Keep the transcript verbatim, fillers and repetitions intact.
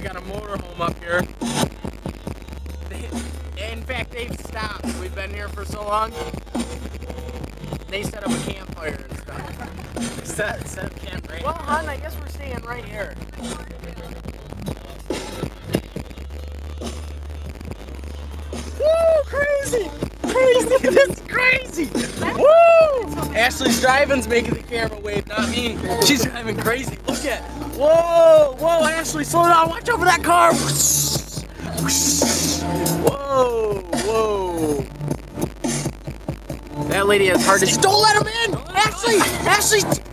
got a motorhome up here. They, in fact, they've stopped. We've been here for so long. They set up a campfire and stuff. Set, set up camp right Well, hon, I guess we're staying right here. Woo! Crazy! Crazy! That's crazy! Woo! Ashley's driving's making the camera wave, not me. She's driving crazy. Look at it. Whoa! Whoa, Ashley, slow down. Watch over that car. Whoa! Whoa! That lady has heart disease. Don't let him in! Ashley! Ashley!